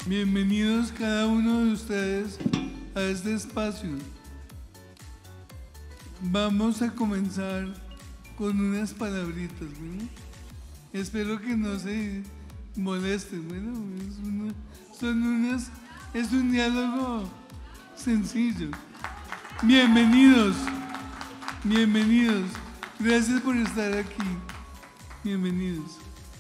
Bienvenidos cada uno de ustedes a este espacio. Vamos a comenzar con unas palabritas, ¿bueno? Espero que no se molesten, ¿bueno? Es un diálogo sencillo. Bienvenidos, bienvenidos. Gracias por estar aquí. Bienvenidos.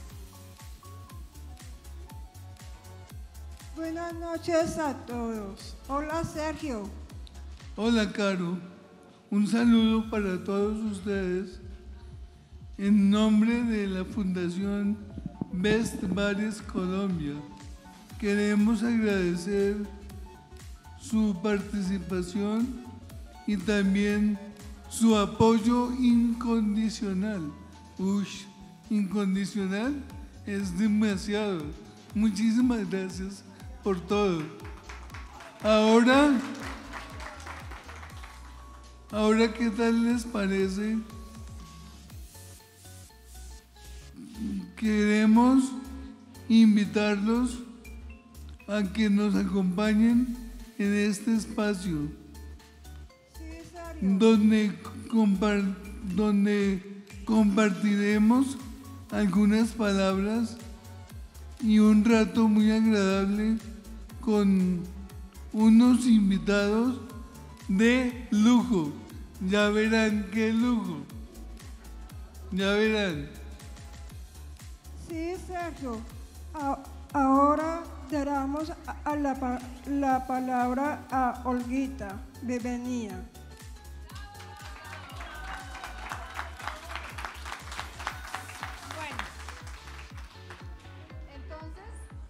Buenas noches a todos. Hola, Sergio. Hola, Caro. Un saludo para todos ustedes. En nombre de la Fundación Best Bares Colombia, queremos agradecer su participación y también su apoyo incondicional. Incondicional es demasiado. Muchísimas gracias por todo. Ahora, ¿qué tal les parece? Queremos invitarlos a que nos acompañen en este espacio, donde compartiremos algunas palabras y un rato muy agradable con unos invitados de lujo. Ya verán qué lujo. Ya verán. Sí, Sergio. Ahora damos la palabra a Olguita. Bienvenida. Bueno, entonces,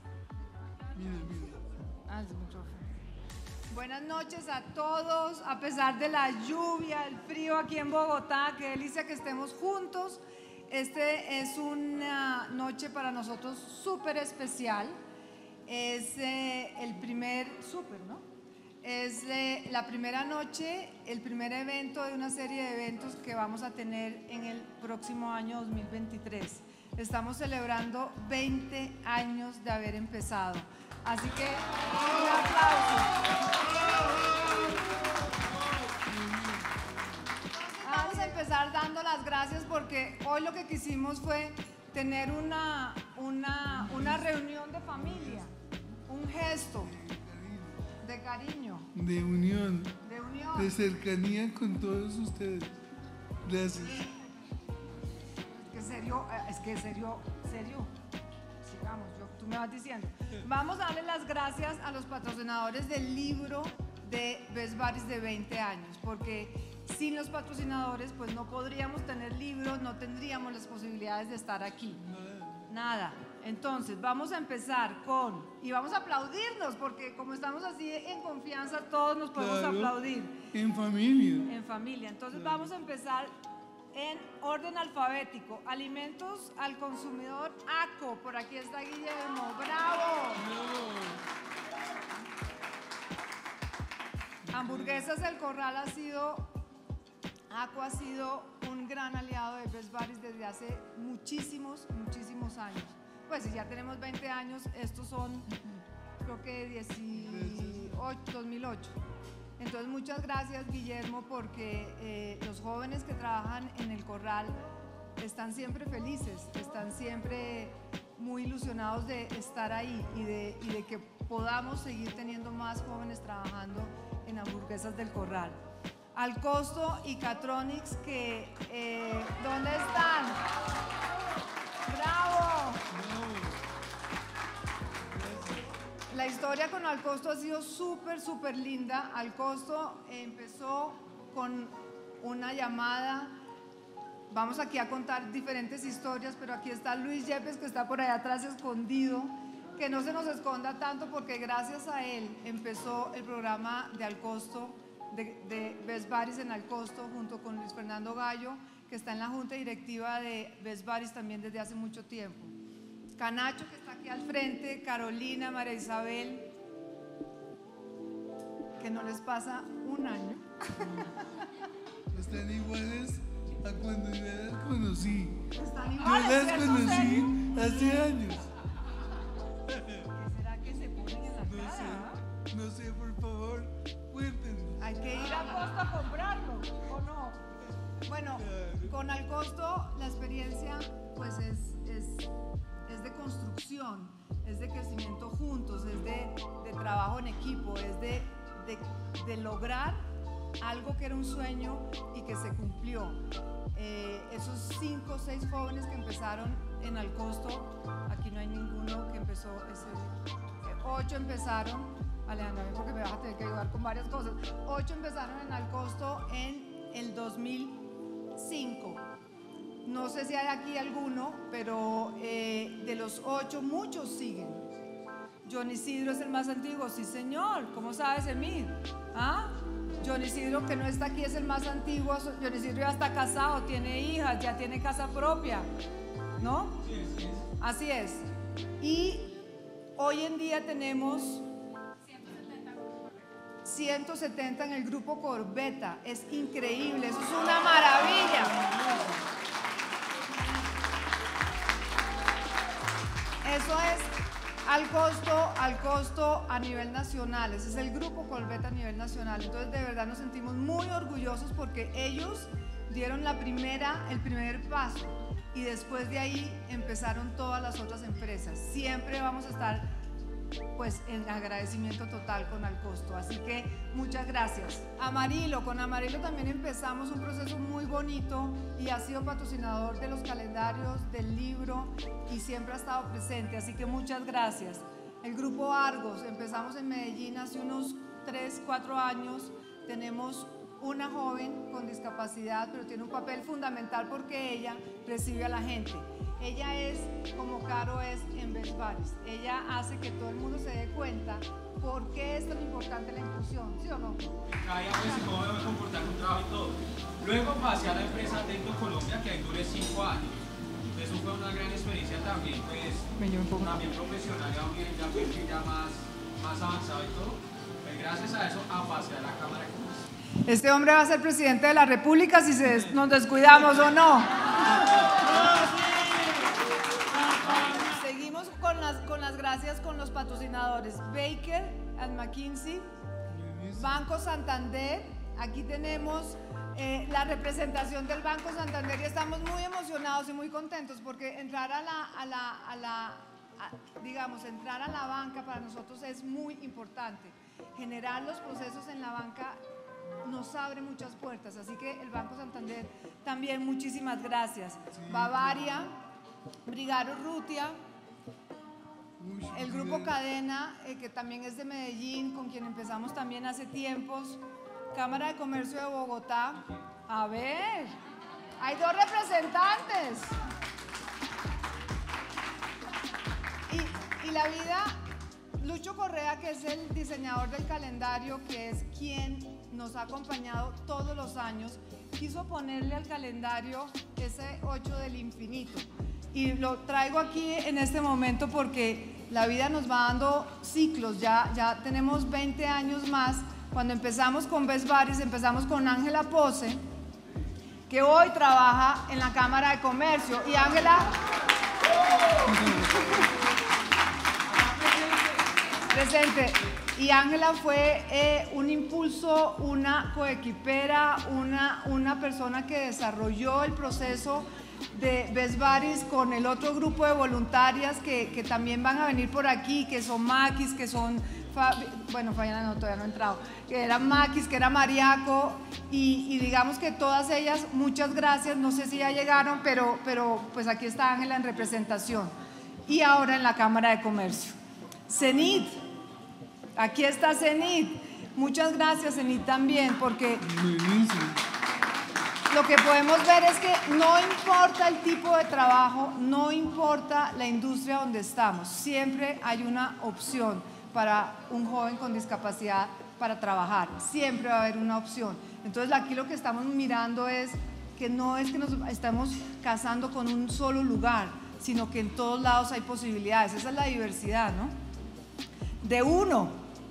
buenas noches a todos, a pesar de la lluvia, el frío aquí en Bogotá, qué delicia que estemos juntos. Este es una noche para nosotros súper especial. Es el primer ¿no? Es la primera noche, el primer evento de una serie de eventos que vamos a tener en el próximo año 2023. Estamos celebrando 20 años de haber empezado. Así que un aplauso. Vamos a empezar dando las gracias porque hoy lo que quisimos fue tener una reunión de familia, un gesto de cariño, De unión, de unión, de cercanía con todos ustedes. Gracias. Es que serio, sigamos, tú me vas diciendo. Vamos a darle las gracias a los patrocinadores del libro de Best Baris de 20 años, porque sin los patrocinadores pues no podríamos tener libros, no tendríamos las posibilidades de estar aquí. Nada. Entonces vamos a empezar y vamos a aplaudirnos, porque como estamos así en confianza todos nos podemos aplaudir. En familia. En familia. Entonces vamos a empezar en orden alfabético. Alimentos al consumidor, ACO. Por aquí está Guillermo. ¡Bravo! Hamburguesas del Corral ACO ha sido un gran aliado de Best Baris desde hace muchísimos años. Pues si ya tenemos 20 años, estos son creo que 2008. Entonces muchas gracias, Guillermo, porque los jóvenes que trabajan en el Corral están siempre felices, están siempre muy ilusionados de estar ahí y de que podamos seguir teniendo más jóvenes trabajando en Hamburguesas del Corral. Al Costo y Catronics, que ¿dónde están? ¡Bravo! La historia con Al Costo ha sido súper linda. Al Costo empezó con una llamada. Vamos aquí a contar diferentes historias, pero aquí está Luis Yepes, que está por allá atrás escondido. Que no se nos esconda tanto, porque gracias a él empezó el programa de Al Costo, de Best Baris en Al Costo, junto con Luis Fernando Gallo, que está en la junta directiva de Best Baris también desde hace mucho tiempo. Canacho, que está aquí al frente, Carolina, María Isabel, que no les pasa un año. Están iguales a cuando yo las conocí. Están Yo iguales, las ¿cierto? conocí hace años. ¿Qué será que se ponen en Bueno, con Alcosto la experiencia pues es de construcción, es de crecimiento juntos, es de trabajo en equipo, es de lograr algo que era un sueño y que se cumplió. Esos 5 o 6 jóvenes que empezaron en Alcosto, aquí no hay ninguno que empezó, 8 empezaron, Alejandra, porque me vas a tener que ayudar con varias cosas. 8 empezaron en Alcosto en el 2005. No sé si hay aquí alguno, pero de los 8 muchos siguen. John Isidro es el más antiguo, sí señor, ¿cómo sabes, Emil? ¿Ah? John Isidro, que no está aquí, es el más antiguo. John Isidro ya está casado, tiene hijas, ya tiene casa propia, ¿no? Sí, así es. Y hoy en día tenemos 170 en el grupo Corbeta. Es increíble, eso es una maravilla. Eso es al costo a nivel nacional. Ese es el grupo Corbeta a nivel nacional. Entonces de verdad nos sentimos muy orgullosos porque ellos dieron el primer paso y después de ahí empezaron todas las otras empresas. Siempre vamos a estar pues en agradecimiento total con Alcosto, así que muchas gracias. Amarillo, con Amarillo también empezamos un proceso muy bonito y ha sido patrocinador de los calendarios, del libro y siempre ha estado presente, así que muchas gracias. El grupo Argos, empezamos en Medellín hace unos 3, 4 años, tenemos una joven con discapacidad, pero tiene un papel fundamental porque ella recibe a la gente. Ella es como Caro es en Best Buddies. Ella hace que todo el mundo se dé cuenta por qué es tan importante la inclusión, ¿sí o no? Cada día pues cómo debe comportar un trabajo y todo. Luego pasé a la empresa Dentro Colombia, que ahí duré 5 años. Eso fue una gran experiencia también, pues también profesional, ya más avanzado y todo. Pues gracias a eso pasé a la Cámara de Comercio. Este hombre va a ser presidente de la República si nos descuidamos o no. Seguimos con las gracias con los patrocinadores Baker and McKinsey, Banco Santander. Aquí tenemos la representación del Banco Santander y estamos muy emocionados y muy contentos porque entrar a la banca para nosotros es muy importante. Generar los procesos en la banca nos abre muchas puertas, así que el Banco Santander también muchísimas gracias. Bavaria, Brigaro Urrutia, el grupo Cadena, que también es de Medellín, con quien empezamos también hace tiempos, Cámara de Comercio de Bogotá. A ver, hay 2 representantes. Y la vida, Lucho Correa, que es el diseñador del calendario, que es quien nos ha acompañado todos los años, quiso ponerle al calendario ese 8 del infinito. Y lo traigo aquí en este momento porque la vida nos va dando ciclos, ya tenemos 20 años más. Cuando empezamos con Best Buddies, empezamos con Ángela Pose, que hoy trabaja en la Cámara de Comercio. Y Ángela... presente. Y Ángela fue un impulso, una coequipera, una persona que desarrolló el proceso de Best Buddies con el otro grupo de voluntarias que también van a venir por aquí, que son Maquis, que son, bueno, Fabiana todavía no ha entrado, que era Maquis, que era Mariaco, y digamos que todas ellas, muchas gracias, no sé si ya llegaron, pero pues aquí está Ángela en representación. Y ahora en la Cámara de Comercio. Cenit, aquí está Cenit. Muchas gracias, Cenit, también, porque lo que podemos ver es que no importa el tipo de trabajo, no importa la industria donde estamos, siempre hay una opción para un joven con discapacidad para trabajar, siempre va a haber una opción. Entonces aquí lo que estamos mirando es que no es que nos estamos casando con un solo lugar, sino que en todos lados hay posibilidades. Esa es la diversidad, ¿no? De uno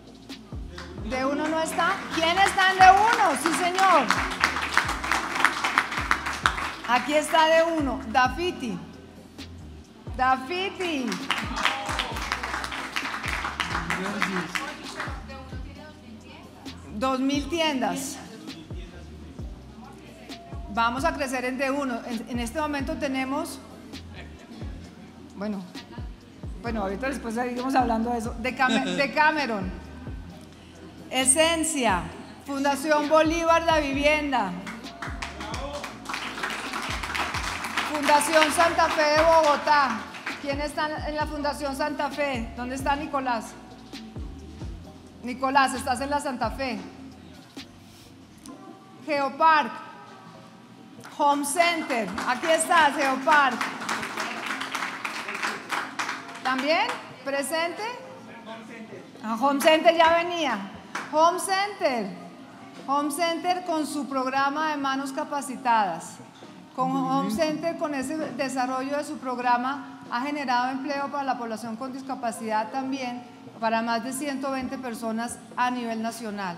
no está. ¿Quién está en de uno? Sí, señor. Aquí está de uno. Dafiti. 2000 tiendas. vamos a crecer en D1. En este momento tenemos, bueno, ahorita después seguimos hablando de eso, de Cameron, Esencia, Fundación Bolívar La Vivienda, Fundación Santa Fe de Bogotá. ¿Quién está en la Fundación Santa Fe? ¿Dónde está Nicolás? Nicolás, estás en la Santa Fe. Geopark, Home Center, aquí estás, Geopark. ¿También? ¿Presente? Home Center ya venía. Home Center con su programa de manos capacitadas. Con Home Center, con ese desarrollo de su programa, ha generado empleo para la población con discapacidad también, para más de 120 personas a nivel nacional,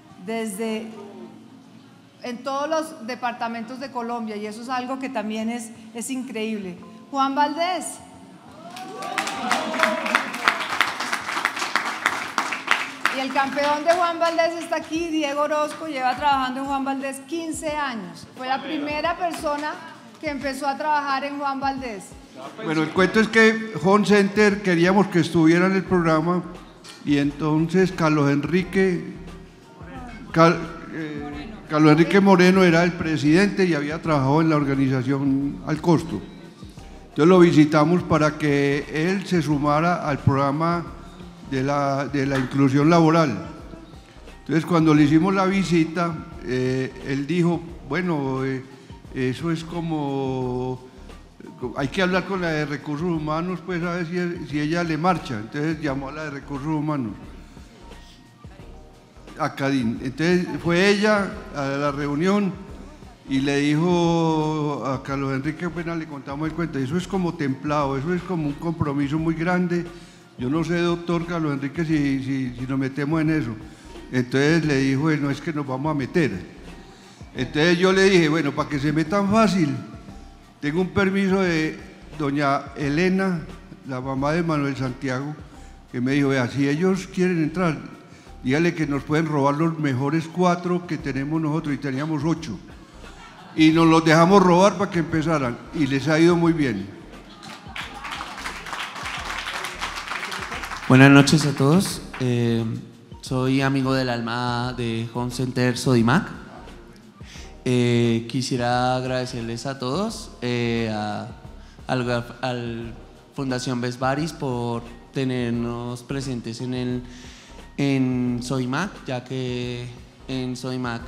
en todos los departamentos de Colombia, y eso es algo que también es increíble. Juan Valdés. Y el campeón de Juan Valdés está aquí, Diego Orozco, lleva trabajando en Juan Valdés 15 años. Fue la primera persona que empezó a trabajar en Juan Valdés. Bueno, el cuento es que Home Center queríamos que estuviera en el programa y entonces Carlos Enrique Moreno era el presidente y había trabajado en la organización al costo. Entonces lo visitamos para que él se sumara al programa de la inclusión laboral. Entonces cuando le hicimos la visita, él dijo, bueno, eso es como, hay que hablar con la de recursos humanos, pues a ver si ella le marcha. Entonces llamó a la de recursos humanos, a Cadín. Entonces fue ella a la reunión y le dijo a Carlos Enrique, apenas le contamos el cuento, eso es como templado, eso es como un compromiso muy grande. Yo no sé, doctor Carlos Enrique, si nos metemos en eso. Entonces le dijo, no es que nos vamos a meter. Entonces yo le dije, bueno, para que se metan fácil, tengo un permiso de doña Elena, la mamá de Manuel Santiago, que me dijo, vea, si ellos quieren entrar, dígale que nos pueden robar los mejores 4 que tenemos nosotros, y teníamos 8. Y nos los dejamos robar para que empezaran, y les ha ido muy bien. Buenas noches a todos. Soy amigo del alma de Home Center Sodimac. Quisiera agradecerles a todos, al Fundación Best Buddies por tenernos presentes en Sodimac, ya que en Sodimac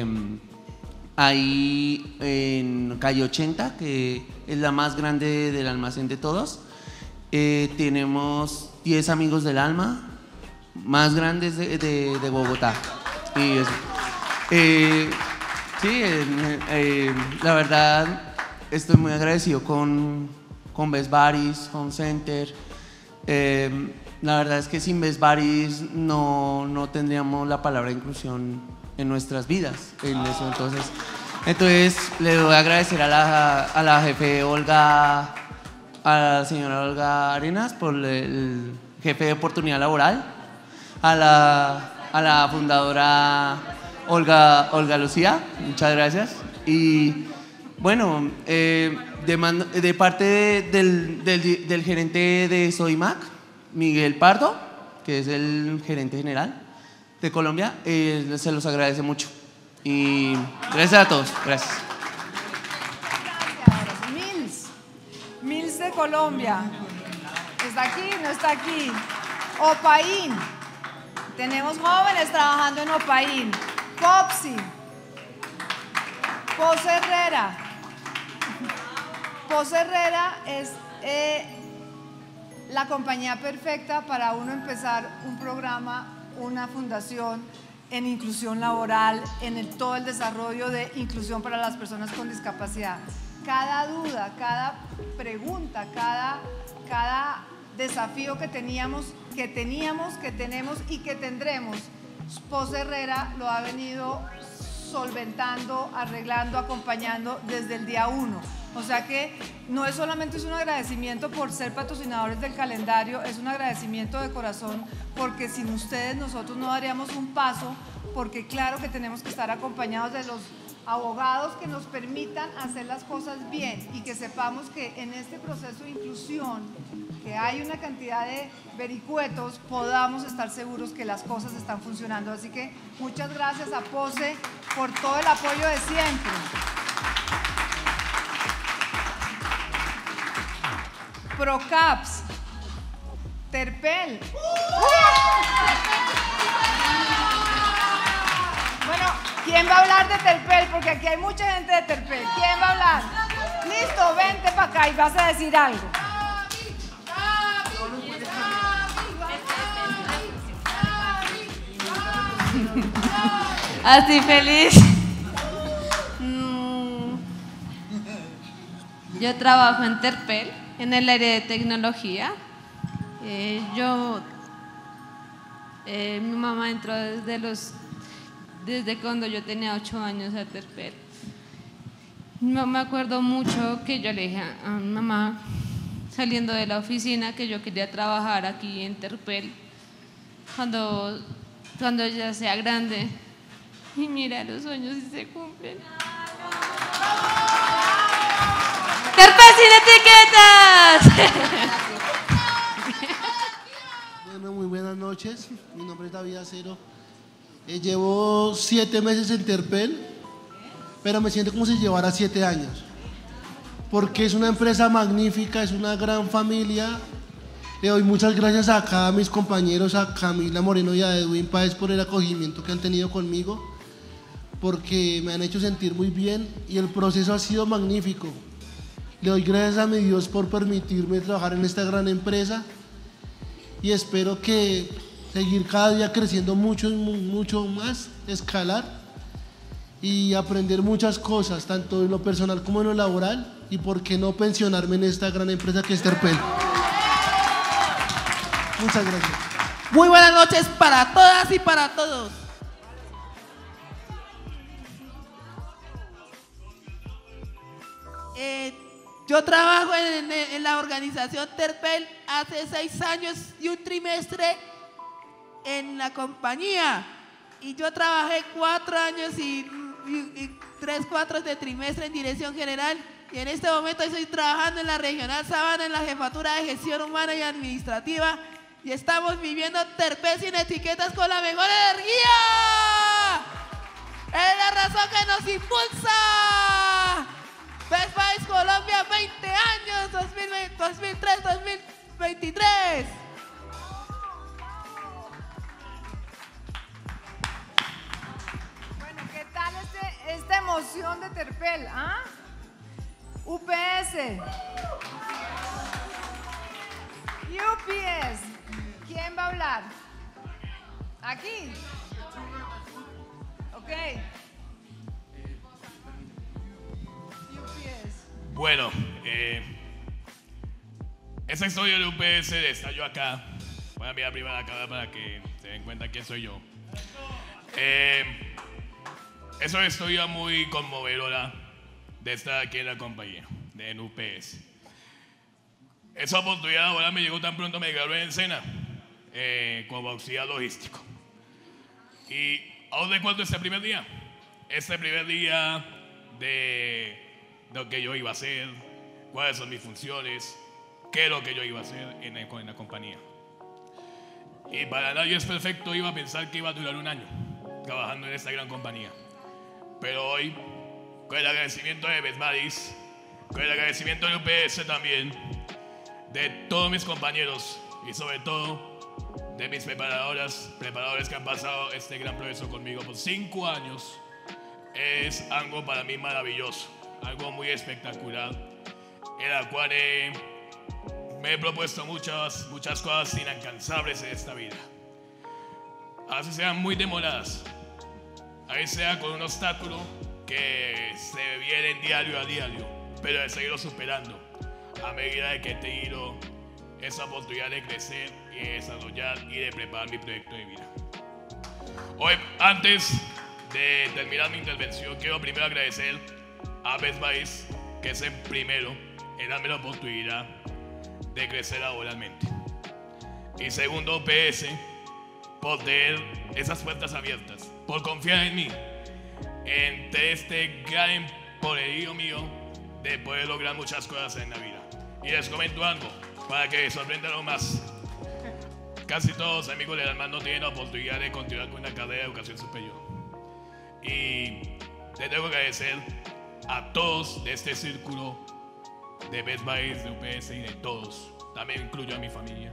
hay en calle 80, que es la más grande del almacén de todos, tenemos 10 amigos del alma más grandes de Bogotá. Y eso. Sí, la verdad estoy muy agradecido con Best Buddies, Home Center. La verdad es que sin Best Buddies no tendríamos la palabra inclusión en nuestras vidas. Entonces le voy a agradecer a la jefe Olga, a la señora Olga Arenas, por el jefe de oportunidad laboral, a la fundadora Olga Lucía, muchas gracias. Y bueno, de parte del gerente de Sodimac, Miguel Pardo, que es el gerente general de Colombia, se los agradece mucho. Y gracias a todos, gracias. Mills de Colombia. ¿Está aquí? ¿No está aquí? Opaín. Tenemos jóvenes trabajando en Opaín. Popsi. Pose Herrera. Pose Herrera es la compañía perfecta para uno empezar un programa, una fundación en inclusión laboral, en todo el desarrollo de inclusión para las personas con discapacidad. Cada duda, cada pregunta, cada desafío que tenemos y que tendremos, Pose Herrera lo ha venido solventando, arreglando, acompañando desde el día 1. O sea que no es solamente un agradecimiento por ser patrocinadores del calendario, es un agradecimiento de corazón, porque sin ustedes nosotros no daríamos un paso, porque claro que tenemos que estar acompañados de los abogados que nos permitan hacer las cosas bien y que sepamos que en este proceso de inclusión, que hay una cantidad de vericuetos, podamos estar seguros que las cosas están funcionando. Así que muchas gracias a POSE por todo el apoyo de siempre. Procaps, Terpel. Bueno, ¿quién va a hablar de Terpel? Porque aquí hay mucha gente de Terpel. ¿Quién va a hablar? Listo, vente para acá y vas a decir algo. Así feliz. Yo trabajo en Terpel, en el área de tecnología. Mi mamá entró desde cuando yo tenía 8 años a Terpel. No me acuerdo mucho que yo le dije a mi mamá, saliendo de la oficina, que yo quería trabajar aquí en Terpel cuando ya sea grande. Y mira, los sueños sí se cumplen. ¡Terpel sin etiquetas! Bueno, muy buenas noches. Mi nombre es David Acero. Llevo 7 meses en Terpel, pero me siento como si llevara 7 años. Porque es una empresa magnífica, es una gran familia. Le doy muchas gracias acá a mis compañeros, a Camila Moreno y a Edwin Páez por el acogimiento que han tenido conmigo, porque me han hecho sentir muy bien y el proceso ha sido magnífico. Le doy gracias a mi Dios por permitirme trabajar en esta gran empresa y espero que seguir cada día creciendo mucho más, escalar y aprender muchas cosas, tanto en lo personal como en lo laboral, y por qué no pensionarme en esta gran empresa que es Terpel. Muchas gracias. Muy buenas noches para todas y para todos. Yo trabajo en la organización Terpel hace 6 años y un trimestre en la compañía. Y yo trabajé 4 años y 3/4 de trimestre en dirección general. Y en este momento estoy trabajando en la regional Sabana, en la jefatura de gestión humana y administrativa. Y estamos viviendo Terpel sin etiquetas con la mejor energía. Es la razón que nos impulsa. Best Buys Colombia, 20 años, 2003-2023. Bueno, ¿qué tal esta emoción de Terpel? ¿Ah? UPS. UPS. ¿Quién va a hablar? Aquí. Ok. Bueno, esa historia de UPS está yo acá. Voy a mirar primero la cara para que se den cuenta quién soy yo. Es una historia muy conmovedora de estar aquí en la compañía, en UPS. Esa oportunidad ahora me llegó tan pronto, me gradué en Sena como auxiliar logístico. ¿Y aún recuerdo este primer día? Este primer día de lo que yo iba a hacer, cuáles son mis funciones, qué es lo que yo iba a hacer en la compañía. Y para nadie es perfecto, iba a pensar que iba a durar 1 año trabajando en esta gran compañía. Pero hoy, con el agradecimiento de Best Buys, con el agradecimiento de UPS también, de todos mis compañeros y sobre todo de mis preparadores que han pasado este gran proceso conmigo por 5 años, es algo para mí maravilloso. Algo muy espectacular, en la cual me he propuesto muchas cosas inalcanzables en esta vida. A veces sean muy demoradas, a veces sea con un obstáculo que se viene diario a diario, pero de seguirlo superando a medida de que he tenido esa oportunidad de crecer y de desarrollar y de preparar mi proyecto de vida. Hoy, antes de terminar mi intervención, quiero primero agradecer a Best Buys, que es el primero en darme la oportunidad de crecer laboralmente. Y segundo, OPS, por tener esas puertas abiertas, por confiar en mí, entre este gran empoderío mío de poder lograr muchas cosas en la vida. Y les comento algo para que sorprendan aún más. Casi todos los amigos del alma no tienen la oportunidad de continuar con una carrera de educación superior. Y les tengo que agradecer a todos de este círculo de Best Buddies, de UPS y de todos, también incluyo a mi familia,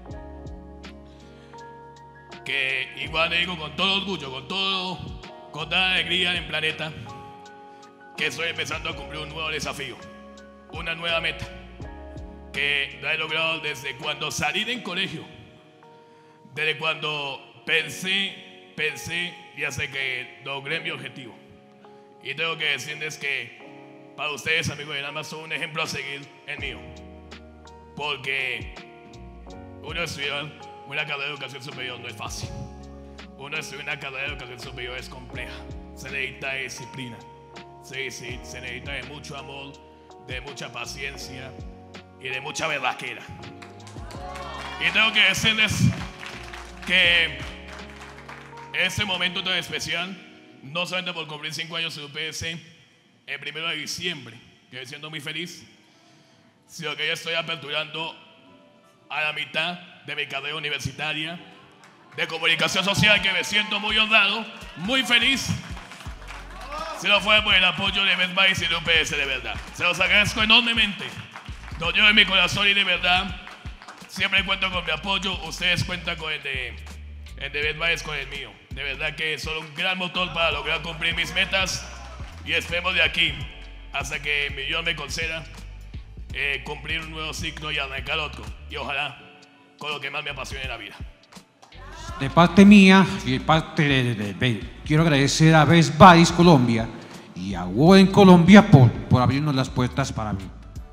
que igual le digo con todo orgullo, con toda alegría en el planeta, que estoy empezando a cumplir un nuevo desafío, una nueva meta, que la he logrado desde cuando salí del colegio, desde cuando pensé y hasta que logré mi objetivo. Y tengo que decirles que para ustedes, amigos del alma, son un ejemplo a seguir el mío, porque uno estudiar una carrera de educación superior no es fácil. Uno estudiar una carrera de educación superior es compleja. Se necesita disciplina, se necesita de mucho amor, de mucha paciencia y de mucha berraquera. Y tengo que decirles que este momento tan especial, no solamente por cumplir 5 años de UPS el 1 de diciembre, que estoy siendo muy feliz, sino que ya estoy aperturando a la mitad de mi carrera universitaria de comunicación social, que me siento muy honrado, muy feliz. Si no fuera por el apoyo de Best Buddies y de UPS, de verdad, se los agradezco enormemente. Lo llevo en mi corazón y de verdad siempre cuento con mi apoyo. Ustedes cuentan con el de Best Buddies, con el mío. De verdad que son un gran motor para lograr cumplir mis metas. Y esperemos de aquí hasta que mi Dios me conceda cumplir un nuevo ciclo y arrancar otro. Y ojalá con lo que más me apasiona en la vida. De parte mía y de parte quiero agradecer a Best Buddies Colombia y a Woden Colombia por abrirnos las puertas para mí.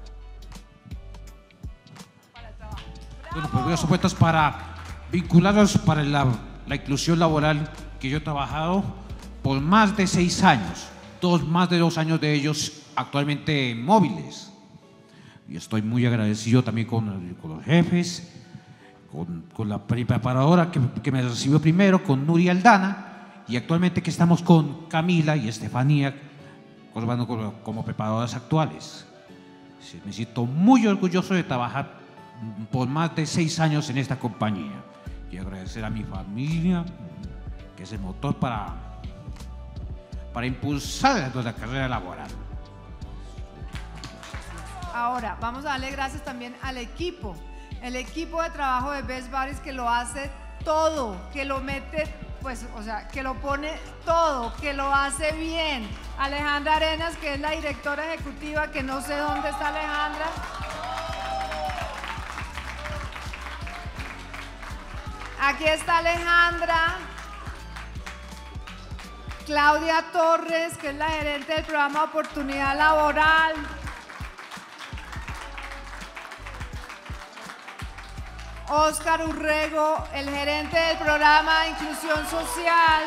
Bueno, por abrir las puertas para vincularnos para la inclusión laboral, que yo he trabajado por más de 6 años. Más de 2 años de ellos actualmente móviles. Y estoy muy agradecido también con los jefes, con la preparadora que me recibió primero, con Nuria Aldana, y actualmente que estamos con Camila y Estefanía como preparadoras actuales. Me siento muy orgulloso de trabajar por más de 6 años en esta compañía. Quiero agradecer a mi familia, que es el motor para impulsar nuestra carrera laboral. Ahora, vamos a darle gracias también al equipo, el equipo de trabajo de Best Buddies, que lo hace todo, que lo mete, pues, o sea, que lo pone todo, que lo hace bien. Alejandra Arenas, que es la directora ejecutiva, que no sé dónde está Alejandra. Aquí está Alejandra. Claudia Torres, que es la gerente del programa Oportunidad Laboral. Óscar Urrego, el gerente del programa de Inclusión Social.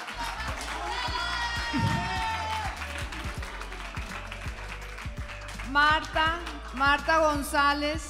Marta González.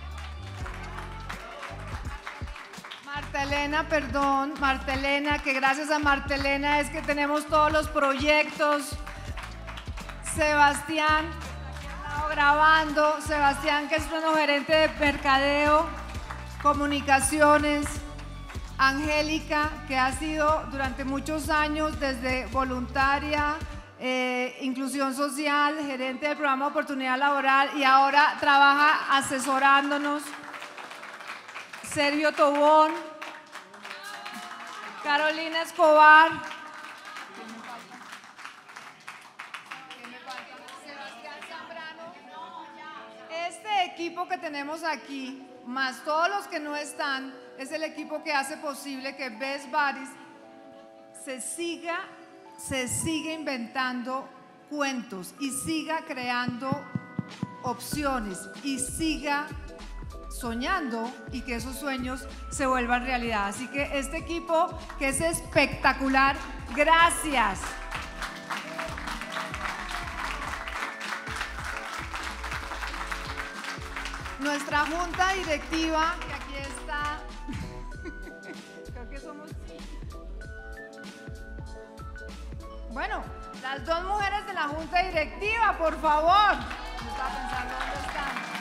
Marta Elena, que gracias a Marta Elena es que tenemos todos los proyectos. Sebastián, que ha estado grabando. Sebastián, que es nuestro gerente de mercadeo, comunicaciones. Angélica, que ha sido durante muchos años desde voluntaria, inclusión social, gerente del programa Oportunidad Laboral, y ahora trabaja asesorándonos. Sergio Tobón, Carolina Escobar, Sebastián Zambrano. Este equipo que tenemos aquí, más todos los que no están, es el equipo que hace posible que Best Buddies se siga inventando cuentos y siga creando opciones y siga soñando, y que esos sueños se vuelvan realidad. Así que este equipo, que es espectacular, gracias. Nuestra junta directiva, que aquí está, creo que somos, bueno, Las dos mujeres de la junta directiva, por favor. Yo estaba pensando, ¿dónde están?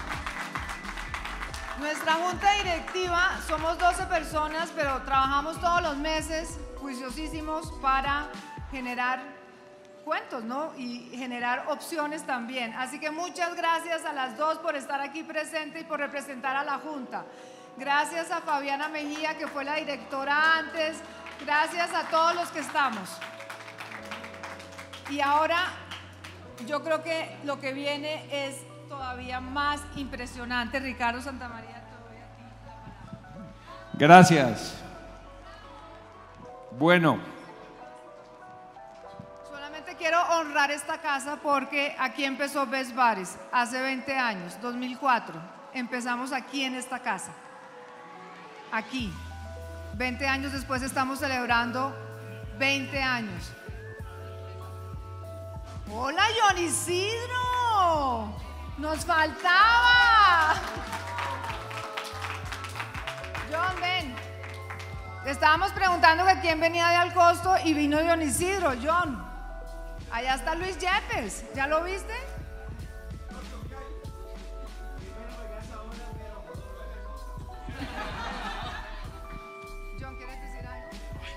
Nuestra junta directiva, somos 12 personas, pero trabajamos todos los meses, juiciosísimos, para generar cuentos, ¿no? Y generar opciones también. Así que muchas gracias a las dos por estar aquí presente y por representar a la junta. Gracias a Fabiana Mejía, que fue la directora antes. Gracias a todos los que estamos. Y ahora yo creo que lo que viene es todavía más impresionante. Ricardo Santamaría, te doy a ti. Gracias. Bueno. Solamente quiero honrar esta casa porque aquí empezó Best Buddies hace 20 años, 2004. Empezamos aquí en esta casa. Aquí. 20 años después estamos celebrando 20 años. ¡Hola, John Isidro! ¡Nos faltaba! John, ven. Te estábamos preguntando que quién venía de Alcosto y vino John Isidro. John, allá está Luis Yepes. ¿Ya lo viste? John, ¿quieres decir algo?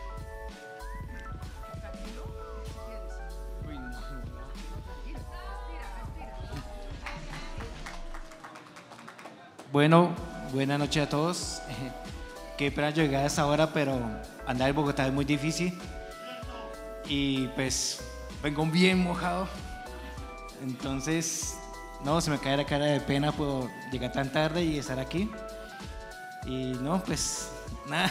Bueno, buenas noches a todos. Qué pena llegar a esta hora, pero andar en Bogotá es muy difícil. Y pues vengo bien mojado. Entonces, no, se me cae la cara de pena por llegar tan tarde y estar aquí. Y no, pues nada.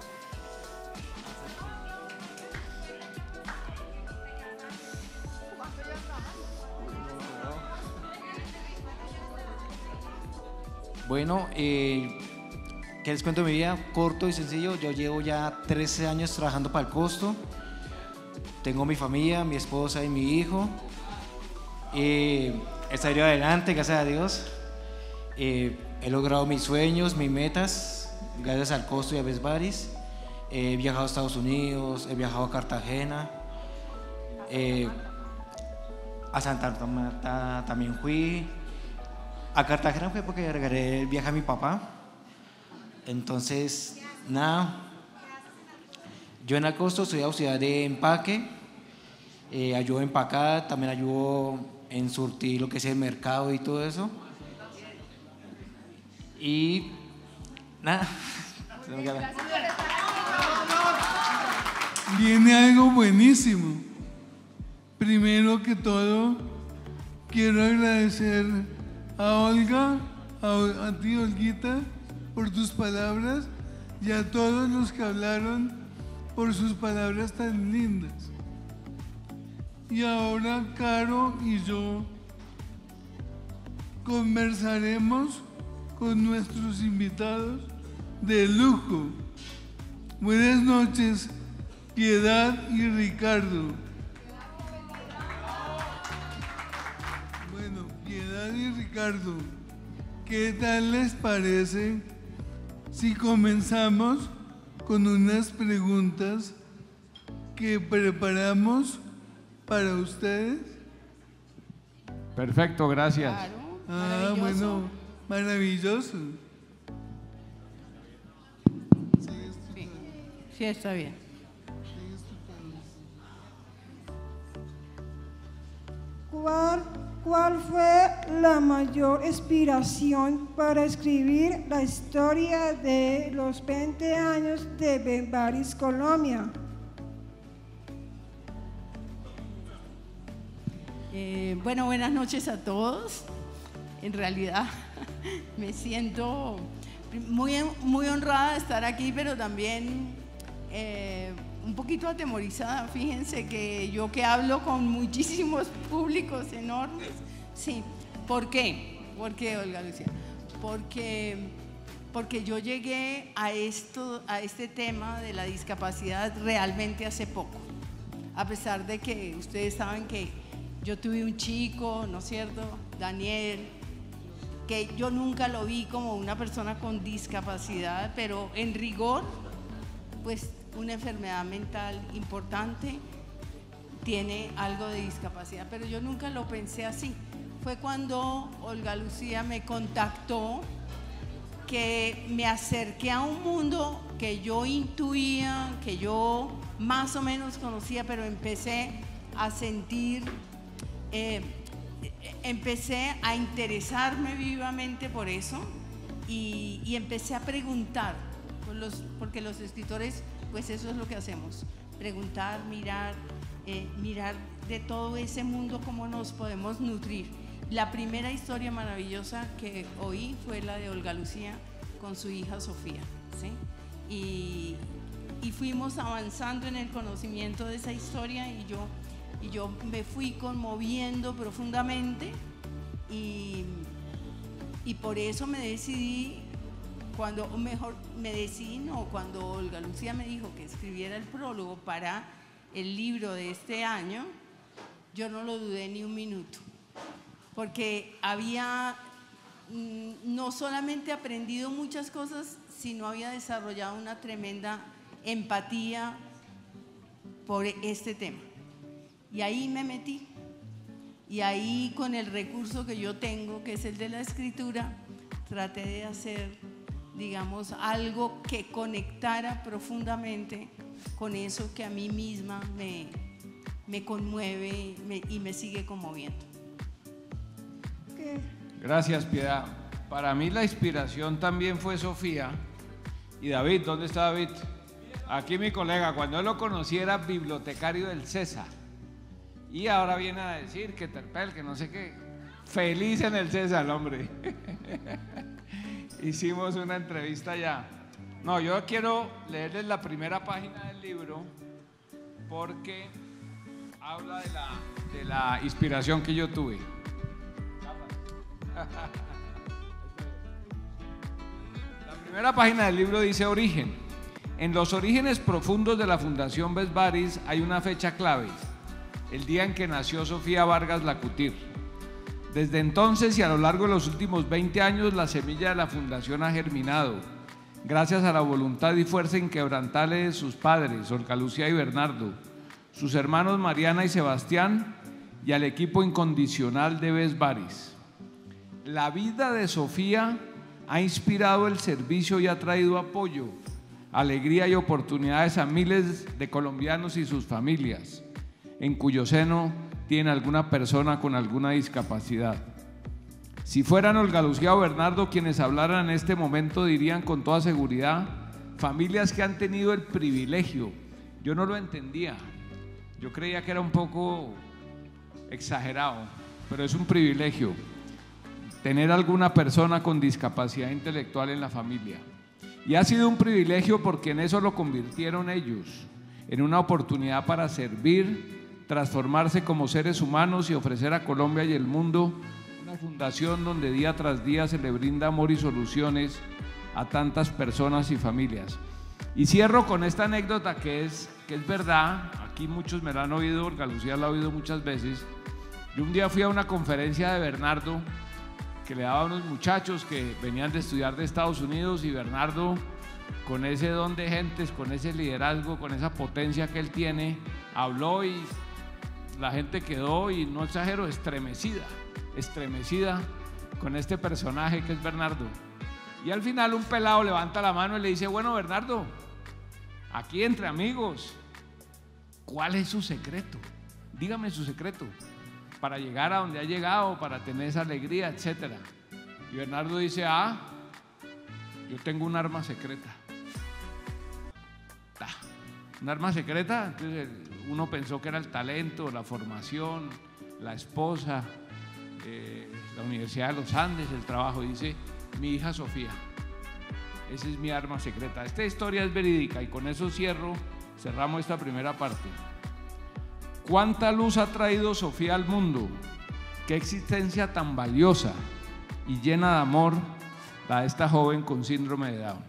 Bueno, ¿qué les cuento de mi vida? Corto y sencillo. Yo llevo ya 13 años trabajando para Alcosto. Tengo mi familia, mi esposa y mi hijo. He salido adelante, gracias a Dios. He logrado mis sueños, mis metas, gracias al Alcosto y a Best Buddies. He viajado a Estados Unidos, he viajado a Cartagena. A Santa Marta también fui. A Cartagena fue porque regalé el viaje a mi papá. Entonces, nada. Yo en Alcosto soy auxiliar de empaque. Ayudo a empacar, también ayudo en surtir lo que es el mercado y todo eso. Y nada. Viene algo buenísimo. Primero que todo, quiero agradecer a Olga, a ti, Olguita, por tus palabras y a todos los que hablaron por sus palabras tan lindas. Y ahora Caro y yo conversaremos con nuestros invitados de lujo. Buenas noches, Piedad y Ricardo. Bueno, Piedad y Ricardo, ¿qué tal les parece si comenzamos con unas preguntas que preparamos para ustedes? Perfecto, gracias. Claro, bueno, maravilloso. Sí, está bien. ¿Cuál fue la mayor inspiración para escribir la historia de los 20 años de Best Buddies Colombia? Bueno, buenas noches a todos. En realidad me siento muy honrada de estar aquí, pero también un poquito atemorizada. Fíjense que yo que hablo con muchísimos públicos enormes. Sí, ¿por qué? ¿Por qué, Olga Lucía? Porque yo llegué a este tema de la discapacidad realmente hace poco. A pesar de que ustedes saben que yo tuve un chico, ¿no es cierto?, Daniel, que yo nunca lo vi como una persona con discapacidad, pero en rigor, pues una enfermedad mental importante. tiene algo de discapacidad, pero yo nunca lo pensé así. Fue cuando Olga Lucía me contactó que me acerqué a un mundo que yo intuía, que yo más o menos conocía, pero empecé a sentir, empecé a interesarme vivamente por eso y empecé a preguntar, porque los escritores, pues eso es lo que hacemos, preguntar, mirar, mirar de todo ese mundo cómo nos podemos nutrir. La primera historia maravillosa que oí fue la de Olga Lucía con su hija Sofía, ¿sí? Y fuimos avanzando en el conocimiento de esa historia y yo me fui conmoviendo profundamente y por eso me decidí, cuando Olga Lucía me dijo que escribiera el prólogo para el libro de este año, yo no lo dudé ni un minuto, porque había no solamente aprendido muchas cosas, sino había desarrollado una tremenda empatía por este tema. Y ahí me metí. Y ahí, con el recurso que yo tengo, que es el de la escritura, traté de hacer, digamos, algo que conectara profundamente con eso que a mí misma me conmueve y me sigue conmoviendo. Gracias, Piedad. Para mí la inspiración también fue Sofía. Y David, ¿dónde está David? Aquí mi colega, cuando él lo conocí era bibliotecario del César. Y ahora viene a decir que Terpel, que no sé qué. Feliz en el César, el hombre. Hicimos una entrevista ya. No, yo quiero leerles la primera página del libro porque habla de la inspiración que yo tuve. La primera página del libro dice origen. En los orígenes profundos de la Fundación Best Buddies hay una fecha clave, el día en que nació Sofía Vargas Lacutir. Desde entonces y a lo largo de los últimos 20 años la semilla de la fundación ha germinado, gracias a la voluntad y fuerza inquebrantable de sus padres, Olga Lucía y Bernardo, sus hermanos Mariana y Sebastián y al equipo incondicional de Best Buddies. La vida de Sofía ha inspirado el servicio y ha traído apoyo, alegría y oportunidades a miles de colombianos y sus familias, en cuyo seno tiene alguna persona con alguna discapacidad. Si fueran Olga Lucía o Bernardo quienes hablaran en este momento, dirían con toda seguridad, familias que han tenido el privilegio. Yo no lo entendía, yo creía que era un poco exagerado, pero es un privilegio tener alguna persona con discapacidad intelectual en la familia. Y ha sido un privilegio porque en eso lo convirtieron ellos, en una oportunidad para servir, transformarse como seres humanos y ofrecer a Colombia y el mundo una fundación donde día tras día se le brinda amor y soluciones a tantas personas y familias. Y cierro con esta anécdota que es verdad, aquí muchos me la han oído, Olga Lucía la ha oído muchas veces. Yo un día fui a una conferencia de Bernardo que le daba a unos muchachos que venían de estudiar de Estados Unidos y Bernardo, con ese don de gentes, con ese liderazgo, con esa potencia que él tiene, habló y la gente quedó, y no exagero, estremecida con este personaje que es Bernardo. Y al final un pelado levanta la mano y le dice, bueno, Bernardo, aquí entre amigos, ¿cuál es su secreto? Dígame su secreto para llegar a donde ha llegado, para tener esa alegría, etcétera. Y Bernardo dice, yo tengo un arma secreta. Un arma secreta. Entonces uno pensó que era el talento, la formación, la esposa, la Universidad de los Andes, el trabajo. Dice, mi hija Sofía, esa es mi arma secreta. Esta historia es verídica y con eso cerramos esta primera parte. ¿Cuánta luz ha traído Sofía al mundo? ¿Qué existencia tan valiosa y llena de amor la de esta joven con síndrome de Down?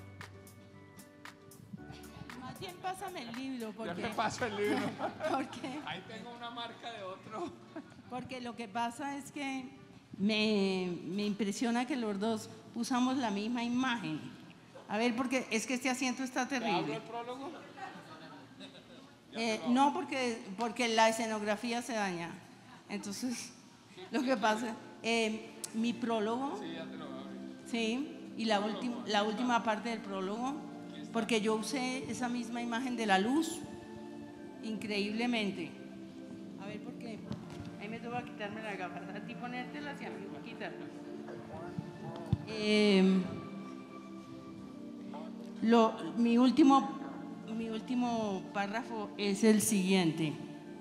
Más bien pásame el libro. Porque, yo te paso el libro. Porque, ahí tengo una marca de otro. Porque lo que pasa es que me impresiona que los dos usamos la misma imagen. A ver, porque es que este asiento está terrible. ¿Te abro el prólogo? No, porque la escenografía se daña. Entonces, lo que pasa, mi prólogo, sí, y la última parte del prólogo, porque yo usé esa misma imagen de la luz, increíblemente. A ver, ¿por qué? Ahí me toca quitarme las gafas, a ti ponértelas y a mí quitármelas. Mi último párrafo es el siguiente.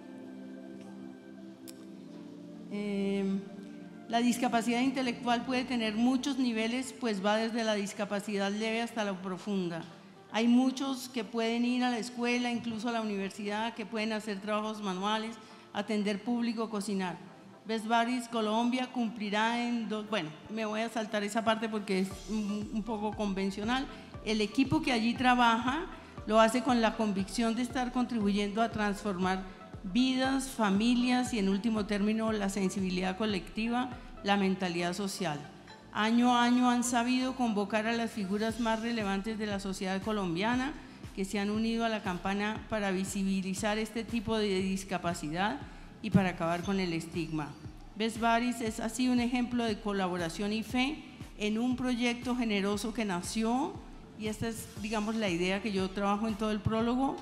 La discapacidad intelectual puede tener muchos niveles, pues va desde la discapacidad leve hasta la profunda. Hay muchos que pueden ir a la escuela, incluso a la universidad, que pueden hacer trabajos manuales, atender público, cocinar. Best Buddies Colombia cumplirá bueno, me voy a saltar esa parte porque es un poco convencional. El equipo que allí trabaja lo hace con la convicción de estar contribuyendo a transformar vidas, familias y en último término la sensibilidad colectiva, la mentalidad social. Año a año han sabido convocar a las figuras más relevantes de la sociedad colombiana que se han unido a la campaña para visibilizar este tipo de discapacidad y para acabar con el estigma. Best Buddies es así un ejemplo de colaboración y fe en un proyecto generoso que nació, y esta es, digamos, la idea que yo trabajo en todo el prólogo,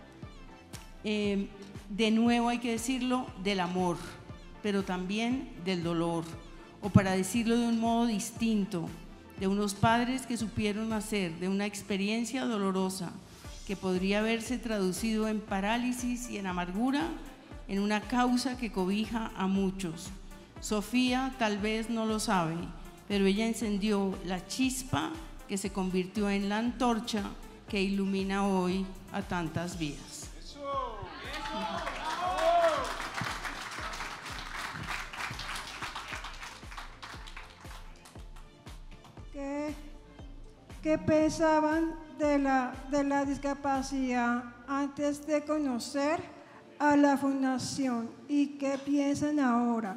de nuevo hay que decirlo, del amor, pero también del dolor, o para decirlo de un modo distinto, de unos padres que supieron hacer de una experiencia dolorosa que podría haberse traducido en parálisis y en amargura, en una causa que cobija a muchos. Sofía tal vez no lo sabe, pero ella encendió la chispa que se convirtió en la antorcha que ilumina hoy a tantas vidas. ¿Qué pensaban de la discapacidad antes de conocer a la fundación y qué piensan ahora?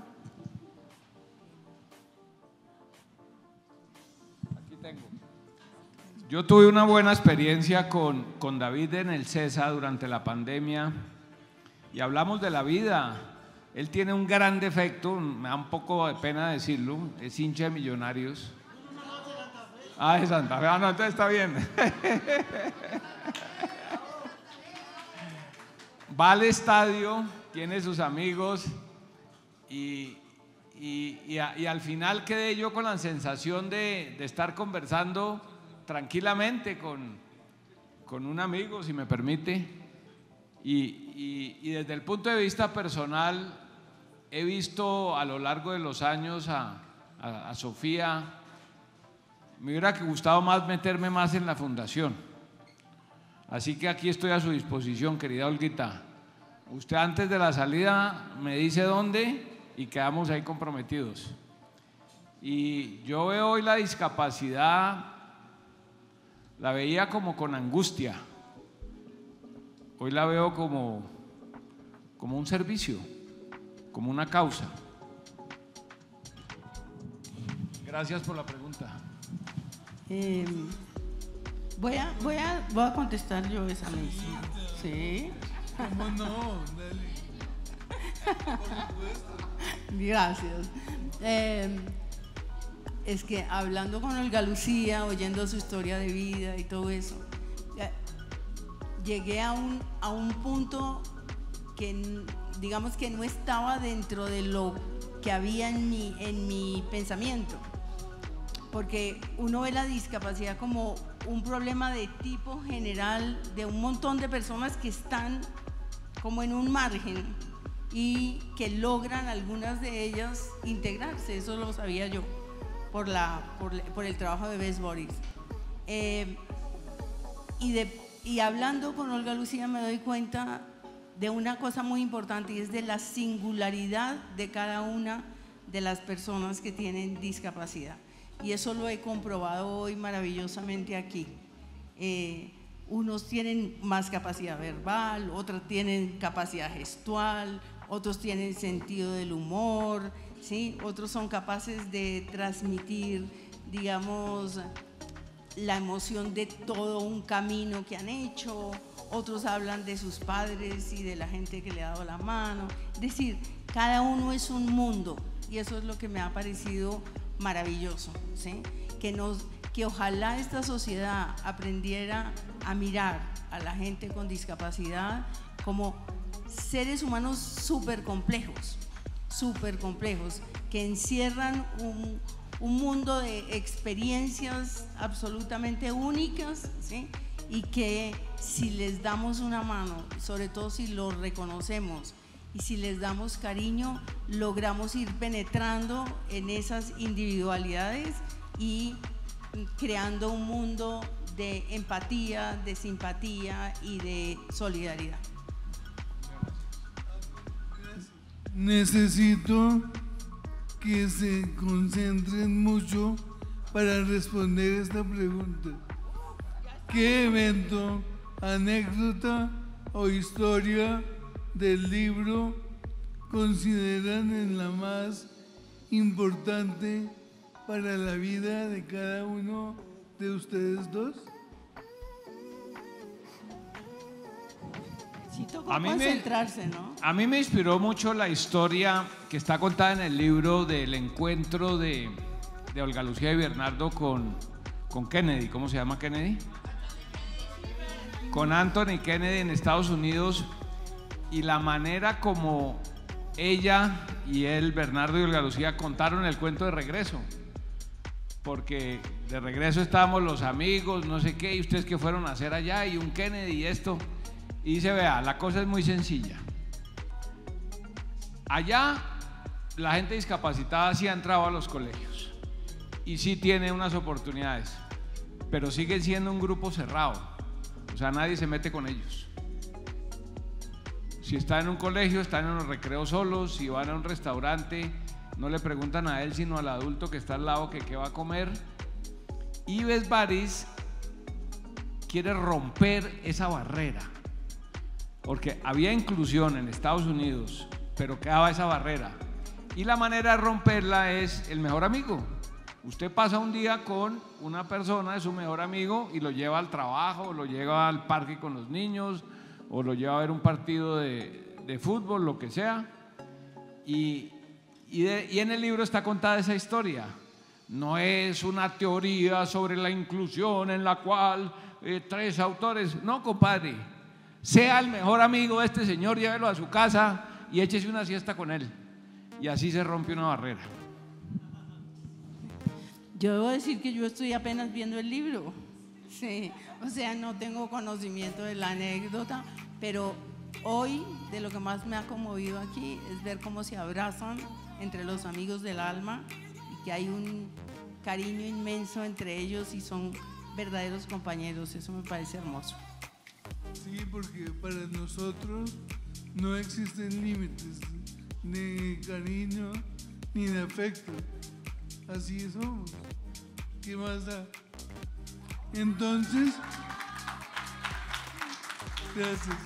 Aquí tengo. Yo tuve una buena experiencia con David en el CESA durante la pandemia y hablamos de la vida. Él tiene un gran defecto, me da un poco de pena decirlo, es hincha de Millonarios. Ah, de Santa Fe, no, entonces está bien. Va al estadio, tiene sus amigos y al final quedé yo con la sensación de estar conversando tranquilamente con un amigo, si me permite, y desde el punto de vista personal he visto a lo largo de los años a Sofía. Me hubiera gustado más meterme más en la fundación, así que aquí estoy a su disposición, querida Olguita. Usted antes de la salida me dice dónde y quedamos ahí comprometidos. Y yo veo hoy la discapacidad, la veía como con angustia, hoy la veo como un servicio, como una causa. Gracias por la pregunta. Voy a contestar yo esa misma. ¿Sí? ¿Cómo no? Dale. Por supuesto. Gracias. Es que hablando con Olga Lucía, oyendo su historia de vida y todo eso, llegué a un punto que digamos que no estaba dentro de lo que había en mi pensamiento, porque uno ve la discapacidad como un problema de tipo general de un montón de personas que están como en un margen y que logran algunas de ellas integrarse. Eso lo sabía yo por el trabajo de Best Buddies. Y hablando con Olga Lucía me doy cuenta de una cosa muy importante, y es de la singularidad de cada una de las personas que tienen discapacidad. Y eso lo he comprobado hoy maravillosamente aquí. Unos tienen más capacidad verbal, otros tienen capacidad gestual, otros tienen sentido del humor, ¿sí? Otros son capaces de transmitir, digamos, la emoción de todo un camino que han hecho, otros hablan de sus padres y de la gente que le ha dado la mano. Es decir, cada uno es un mundo y eso es lo que me ha parecido maravilloso, ¿sí? Que ojalá esta sociedad aprendiera a mirar a la gente con discapacidad como seres humanos súper complejos, que encierran un mundo de experiencias absolutamente únicas, ¿sí? Y que si les damos una mano, sobre todo si lo reconocemos y si les damos cariño, logramos ir penetrando en esas individualidades y creando un mundo de empatía, de simpatía y de solidaridad. Necesito que se concentren mucho para responder esta pregunta. ¿Qué evento, anécdota o historia del libro consideran en la más importante para la vida de cada uno de ustedes dos? Sí, tocó concentrarse, ¿no? A mí me inspiró mucho la historia que está contada en el libro del encuentro de Olga Lucía y Bernardo con Kennedy. ¿Cómo se llama Kennedy? Con Anthony Kennedy en Estados Unidos, y la manera como ella y él, Bernardo y Olga Lucía, contaron el cuento de regreso. Porque de regreso estábamos los amigos, no sé qué, y ustedes qué fueron a hacer allá, y un Kennedy y esto. Y dice, vea, la cosa es muy sencilla. Allá la gente discapacitada sí ha entrado a los colegios y sí tiene unas oportunidades, pero siguen siendo un grupo cerrado, o sea, nadie se mete con ellos. Si está en un colegio, están en los recreos solos, si van a un restaurante, no le preguntan a él sino al adulto que está al lado que qué va a comer. Y Best Buddies quiere romper esa barrera, porque había inclusión en Estados Unidos, pero quedaba esa barrera. Y la manera de romperla es el mejor amigo. Usted pasa un día con una persona, es su mejor amigo, y lo lleva al trabajo, lo lleva al parque con los niños, o lo lleva a ver un partido de fútbol, lo que sea. Y en el libro está contada esa historia. No es una teoría sobre la inclusión en la cual 3 autores. No, compadre. Sea el mejor amigo de este señor, llévelo a su casa y échese una siesta con él. Y así se rompe una barrera. Yo debo decir que yo estoy apenas viendo el libro. Sí, o sea, no tengo conocimiento de la anécdota, pero hoy de lo que más me ha conmovido aquí es ver cómo se abrazan entre los amigos del alma y que hay un cariño inmenso entre ellos y son verdaderos compañeros. Eso me parece hermoso. Sí, porque para nosotros no existen límites de cariño ni de afecto. Así somos. ¿Qué más da? Entonces, gracias.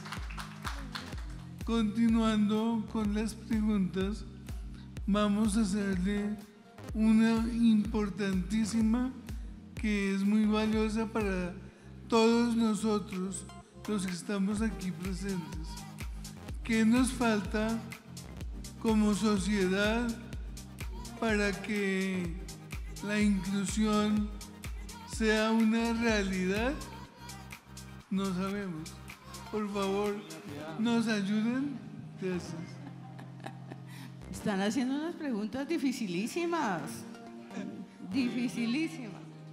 Continuando con las preguntas, vamos a hacerle una importantísima que es muy valiosa para todos nosotros, los que estamos aquí presentes. ¿Qué nos falta como sociedad para que la inclusión sea una realidad? No sabemos. Por favor, ¿nos ayuden? Gracias. Están haciendo unas preguntas dificilísimas. Dificilísimas.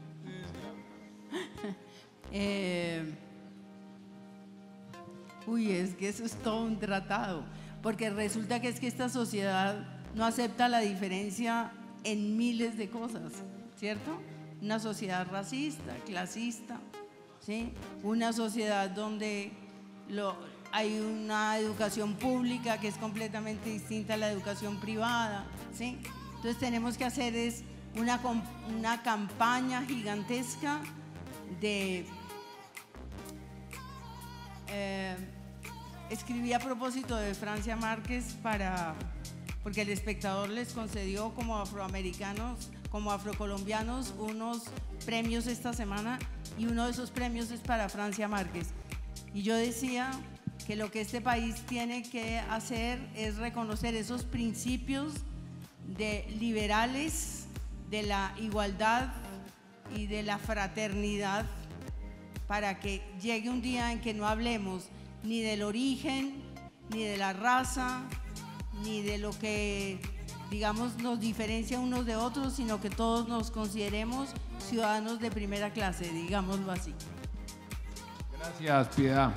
Uy, es que eso es todo un tratado, porque resulta que es que esta sociedad no acepta la diferencia en miles de cosas, ¿cierto? Una sociedad racista, clasista, ¿sí? Una sociedad donde hay una educación pública que es completamente distinta a la educación privada, ¿sí? Entonces tenemos que hacer es una campaña gigantesca de... escribí a propósito de Francia Márquez para porque El Espectador les concedió como afroamericanos, como afrocolombianos, unos premios esta semana, y uno de esos premios es para Francia Márquez. Y yo decía que lo que este país tiene que hacer es reconocer esos principios liberales de la igualdad y de la fraternidad, para que llegue un día en que no hablemos ni del origen, ni de la raza, ni de lo que, digamos, nos diferencia unos de otros, sino que todos nos consideremos ciudadanos de primera clase, digámoslo así. Gracias, Piedad.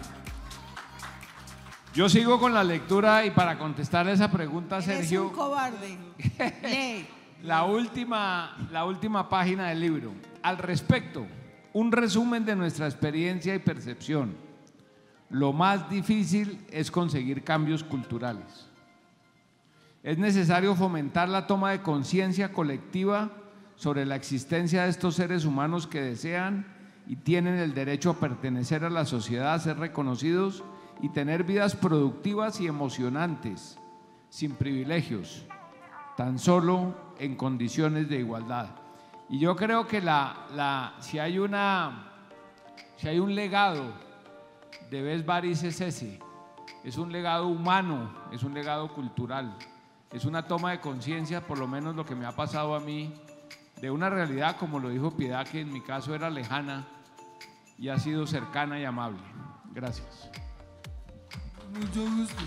Yo sigo con la lectura y para contestarle esa pregunta, Sergio. Eres un cobarde. Lee. La última página del libro. Al respecto, un resumen de nuestra experiencia y percepción. Lo más difícil es conseguir cambios culturales. Es necesario fomentar la toma de conciencia colectiva sobre la existencia de estos seres humanos que desean y tienen el derecho a pertenecer a la sociedad, a ser reconocidos y tener vidas productivas y emocionantes, sin privilegios, tan solo en condiciones de igualdad. Y yo creo que si hay un legado de Best Buddies es ese, es un legado humano, es un legado cultural, es una toma de conciencia, por lo menos lo que me ha pasado a mí, de una realidad, como lo dijo Piedad, que en mi caso era lejana y ha sido cercana y amable. Gracias. Mucho gusto.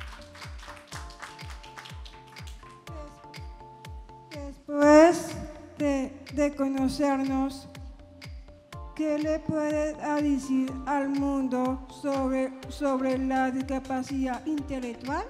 Después de conocernos, ¿qué le puede decir al mundo sobre la discapacidad intelectual?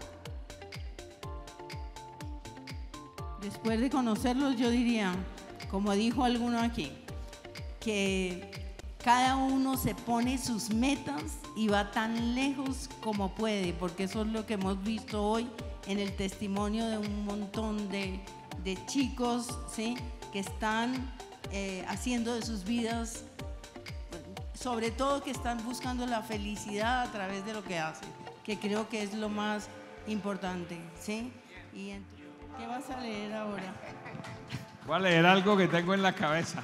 Después de conocerlos, yo diría, como dijo alguno aquí, que cada uno se pone sus metas y va tan lejos como puede, porque eso es lo que hemos visto hoy en el testimonio de un montón de chicos, ¿sí?, que están haciendo de sus vidas, sobre todo que están buscando la felicidad a través de lo que hacen, que creo que es lo más importante, ¿sí? Y ¿qué vas a leer ahora? Voy a leer algo que tengo en la cabeza.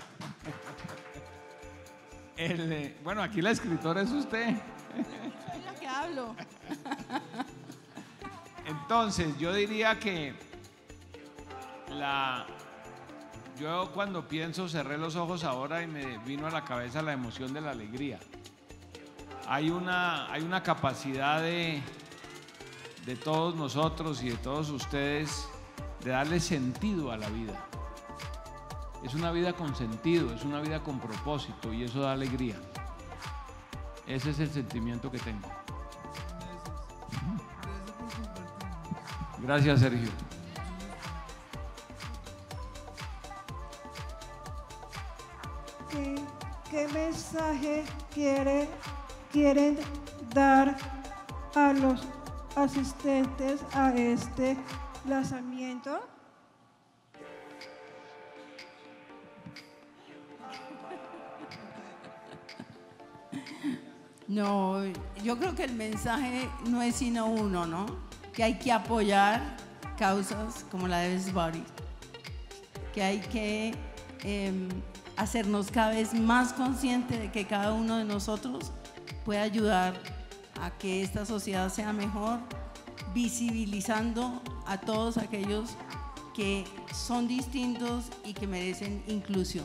Bueno, aquí la escritora es usted. Soy la que hablo. Entonces, yo diría que yo cuando pienso, cerré los ojos ahora y me vino a la cabeza la emoción de la alegría. Hay una capacidad de todos nosotros y de todos ustedes de darle sentido a la vida. Es una vida con sentido, es una vida con propósito y eso da alegría. Ese es el sentimiento que tengo. Gracias, Sergio. ¿Qué mensaje quieren dar a los asistentes a este lanzamiento? No, yo creo que el mensaje no es sino uno, ¿no? Que hay que apoyar causas como la de Best Buddies, que hay que hacernos cada vez más conscientes de que cada uno de nosotros puede ayudar a que esta sociedad sea mejor, visibilizando a todos aquellos que son distintos y que merecen inclusión.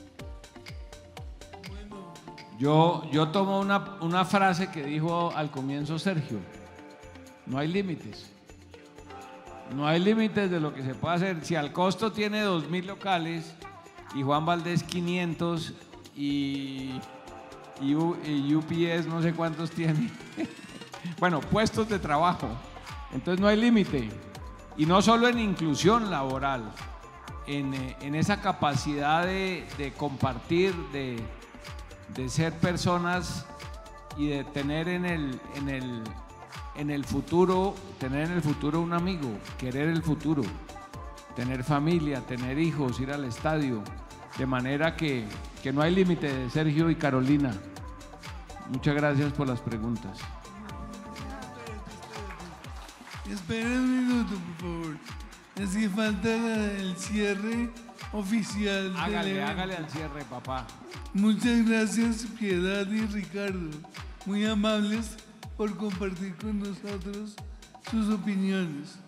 Yo tomo una frase que dijo al comienzo Sergio: no hay límites. No hay límites de lo que se puede hacer. Si Alcosto tiene 2.000 locales y Juan Valdés 500 y UPS no sé cuántos tiene. Bueno, puestos de trabajo. Entonces no hay límite. Y no solo en inclusión laboral, en esa capacidad de compartir, de ser personas y de tener en el futuro un amigo, querer el futuro, tener familia, tener hijos, ir al estadio, de manera que no hay límite, de Sergio y Carolina. Muchas gracias por las preguntas. Esperen un minuto, por favor. Así falta el cierre oficial. Hágale al cierre, papá. Muchas gracias, Piedad y Ricardo. Muy amables por compartir con nosotros sus opiniones.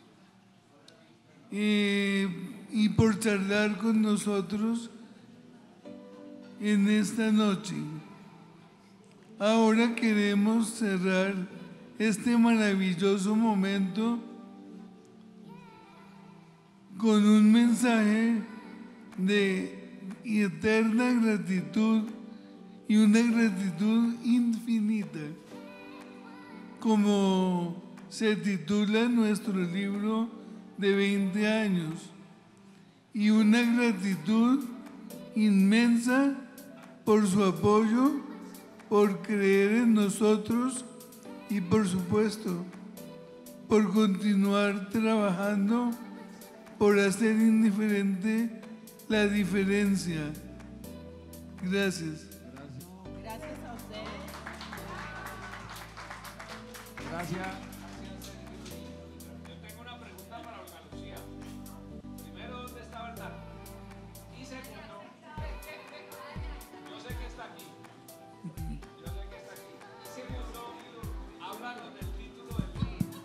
Y por charlar con nosotros en esta noche. Ahora queremos cerrar este maravilloso momento con un mensaje de eterna gratitud y una gratitud infinita, como se titula nuestro libro de 20 años, y una gratitud inmensa por su apoyo, por creer en nosotros y por supuesto por continuar trabajando por hacer indiferente la diferencia. Gracias. Gracias a ustedes. Gracias. Yo tengo una pregunta para Olga Lucía. Primero, ¿dónde está Bernardo? Y segundo, yo sé que está aquí. Y segundo, háblanos del título del libro.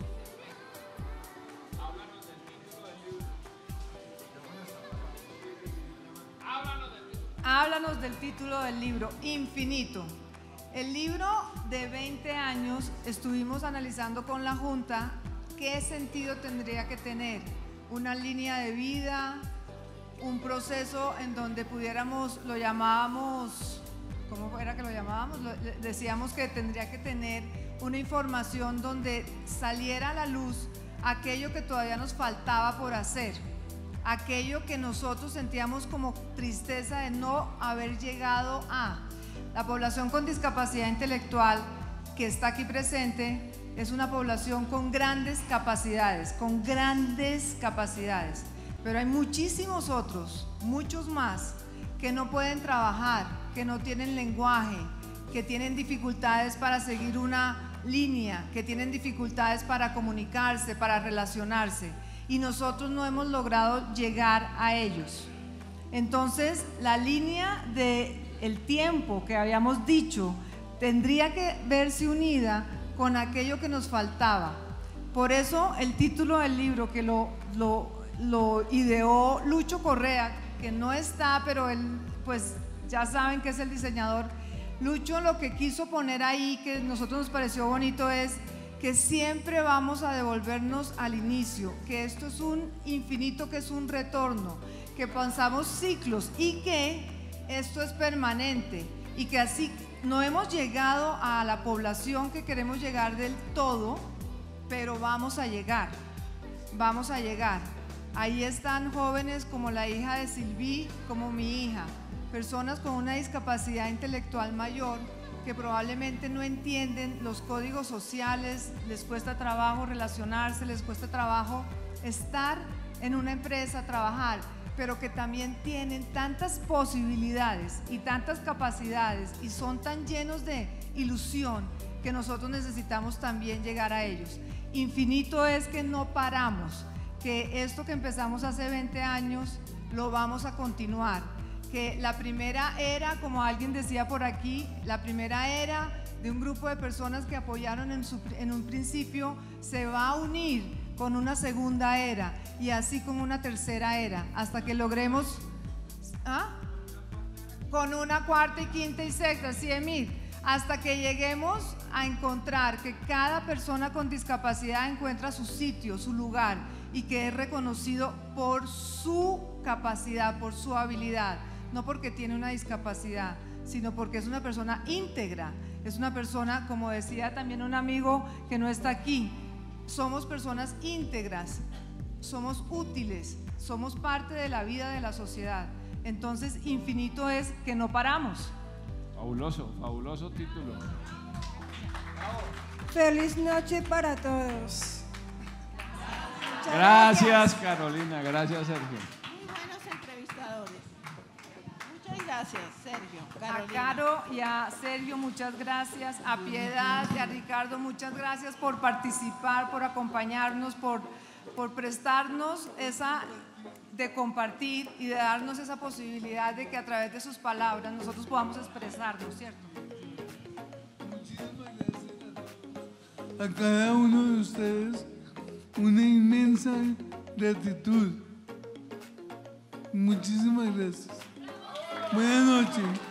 Háblanos del título del libro, Infinito. El libro de 20 años estuvimos analizando con la Junta qué sentido tendría que tener, una línea de vida, un proceso en donde pudiéramos, lo llamábamos, ¿cómo era que lo llamábamos? Decíamos que tendría que tener una información donde saliera a la luz aquello que todavía nos faltaba por hacer, aquello que nosotros sentíamos como tristeza de no haber llegado a. La población con discapacidad intelectual que está aquí presente es una población con grandes capacidades, pero hay muchísimos otros, muchos más, que no pueden trabajar, que no tienen lenguaje, que tienen dificultades para seguir una línea, que tienen dificultades para comunicarse, para relacionarse, y nosotros no hemos logrado llegar a ellos. Entonces, la línea del tiempo que habíamos dicho tendría que verse unida con aquello que nos faltaba. Por eso el título del libro, que lo ideó Lucho Correa, que no está, pero él, pues ya saben que es el diseñador. Lucho lo que quiso poner ahí, que a nosotros nos pareció bonito, es que siempre vamos a devolvernos al inicio, que esto es un infinito, que es un retorno, que pasamos ciclos y que esto es permanente, y que así no hemos llegado a la población que queremos llegar del todo, pero vamos a llegar. Ahí están jóvenes como la hija de Silví, como mi hija, personas con una discapacidad intelectual mayor que probablemente no entienden los códigos sociales, les cuesta trabajo relacionarse, les cuesta trabajo estar en una empresa, trabajar, pero que también tienen tantas posibilidades y tantas capacidades y son tan llenos de ilusión que nosotros necesitamos también llegar a ellos. Infinito es que no paramos, que esto que empezamos hace 20 años lo vamos a continuar, que la primera era, como alguien decía por aquí, la primera era de un grupo de personas que apoyaron en un principio se va a unir con una segunda era y así con una tercera era, hasta que logremos con una cuarta y quinta y sexta, 100,000, hasta que lleguemos a encontrar que cada persona con discapacidad encuentra su sitio, su lugar, y que es reconocido por su capacidad, por su habilidad, no porque tiene una discapacidad, sino porque es una persona íntegra, es una persona, como decía también un amigo que no está aquí, somos personas íntegras, somos útiles, somos parte de la vida de la sociedad. Entonces, infinito es que no paramos. Fabuloso, fabuloso título. Feliz noche para todos. Gracias, Carolina, gracias, Sergio. Muy buenos entrevistadores. Muchas gracias, Sergio. A Caro y a Sergio, muchas gracias. A Piedad y a Ricardo, muchas gracias por participar, por acompañarnos, por por prestarnos de compartir y de darnos esa posibilidad de que a través de sus palabras nosotros podamos expresarnos, ¿cierto? A cada uno de ustedes una inmensa gratitud. Muchísimas gracias. Buenas noches.